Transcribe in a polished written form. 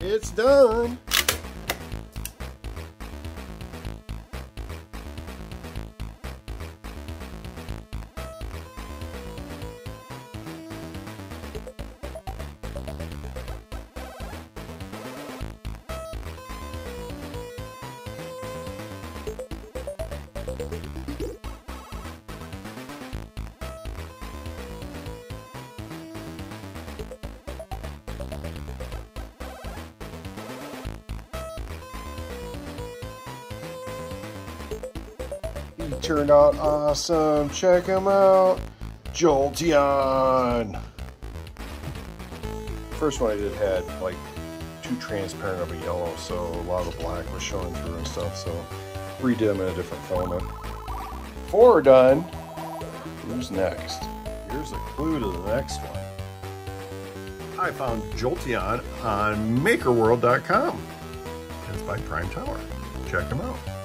It's done. He turned out awesome. Check him out. Jolteon. First one I did had like too transparent of a yellow, so a lot of the black was showing through and stuff, so redid them in a different filament. Before we're done, who's next? Here's a clue to the next one. I found Jolteon on MakerWorld.com. It's by Prime Tower. Check them out.